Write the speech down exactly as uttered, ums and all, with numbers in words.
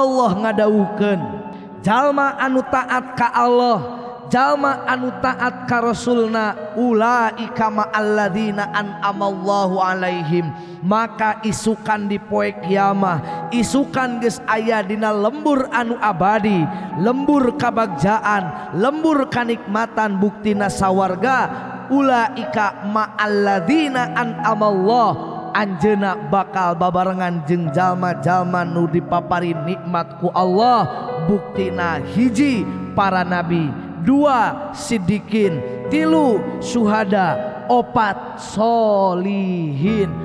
Allah ngadawukeun jalma anu taat ka Allah, jalma anu taat ka Rasulna, ulaika ma'alladzina an'amallahu alaihim, maka isukan di poe kiamah, isukan geus aya dina lembur anu abadi, lembur kabagjaan, lembur kanikmatan, buktina sawarga. Ulaika ma'alladzina an'amallahu, anjeuna bakal babarengan jeung jalma-jalma nu dipapari nikmat ku Allah, buktina hiji para nabi, dua siddiqin, tilu syuhada, opat solihin.